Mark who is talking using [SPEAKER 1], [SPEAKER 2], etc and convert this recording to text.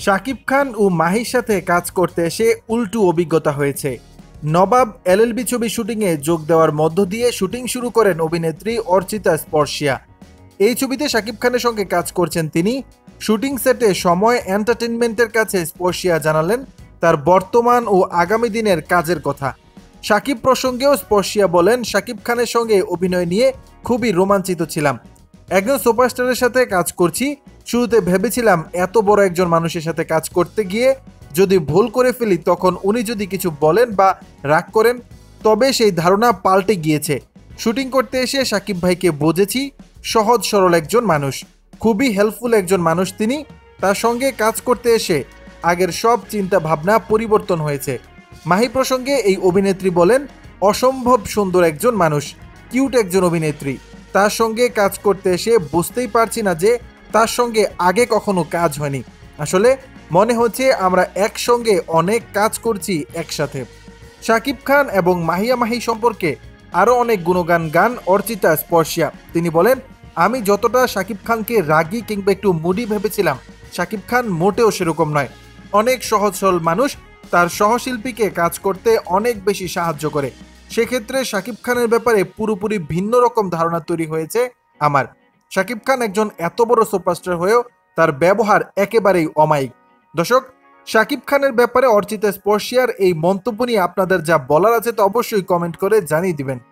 [SPEAKER 1] শাকিব খান ও মাহির সাথে কাজ করতে এসে উল্টো অভিজ্ঞতা হয়েছে। নবাব এলএলবি ছবি শুটিংয়ে যোগ দেওয়ার মধ্য দিয়ে শুটিং শুরু করেন অভিনেত্রী অর্চিতা স্পর্শিয়া। এই ছবিতে শাকিব খানের সঙ্গে কাজ করছেন তিনি। শুটিং সেটে সময় এন্টারটেনমেন্টের কাছে স্পর্শিয়া জানালেন তার বর্তমান ও আগামী দিনের কাজের কথা। শাকিব প্রসঙ্গেও স্পর্শিয়া বলেন, শাকিব খানের সঙ্গে অভিনয় নিয়ে খুবই রোমাঞ্চিত ছিলাম। একজন সুপারস্টারের সাথে কাজ করছি। শুরুতে ভেবেছিলাম এত বড় একজন মানুষের সাথে কাজ করতে গিয়ে যদি ভুল করে ফেলি তখন উনি যদি কিছু বলেন বা রাগ করেন, তবে সেই ধারণা পাল্টে গিয়েছে। শুটিং করতে এসে শাকিব ভাইকে বুঝেছি সহজ সরল একজন মানুষ, খুবই হেল্পফুল একজন মানুষ তিনি। তার সঙ্গে কাজ করতে এসে আগের সব চিন্তা ভাবনা পরিবর্তন হয়েছে। মাহি প্রসঙ্গে এই অভিনেত্রী বলেন, অসম্ভব সুন্দর একজন মানুষ, কিউট একজন অভিনেত্রী। তার সঙ্গে কাজ করতে এসে বুঝতেই পারছি না যে তার সঙ্গে আগে কখনো কাজ হয়নি। আসলে মনে হচ্ছে আমরা একসঙ্গে অনেক কাজ করছি একসাথে। শাকিব খান এবং মাহিয়া মাহি সম্পর্কে আরও অনেক গুণগান গান অর্চিতা স্পর্শিয়া। তিনি বলেন, আমি যতটা শাকিব খানকে রাগী কিংবা একটু মুডি ভেবেছিলাম, শাকিব খান মোটেও সেরকম নয়। অনেক সহজ সরল মানুষ, তার সহশিল্পীকে কাজ করতে অনেক বেশি সাহায্য করে। সেক্ষেত্রে শাকিব খানের ব্যাপারে পুরোপুরি ভিন্ন রকম ধারণা তৈরি হয়েছে আমার। শাকিব খান একজন এত বড় সুপারস্টার হয়েও তার ব্যবহার একেবারেই অমায়িক। দর্শক, শাকিব খানের ব্যাপারে অর্চিতা স্পর্শিয়ার এই মন্তব্য নিয়ে আপনাদের যা বলার আছে তা অবশ্যই কমেন্ট করে জানিয়ে দিবেন।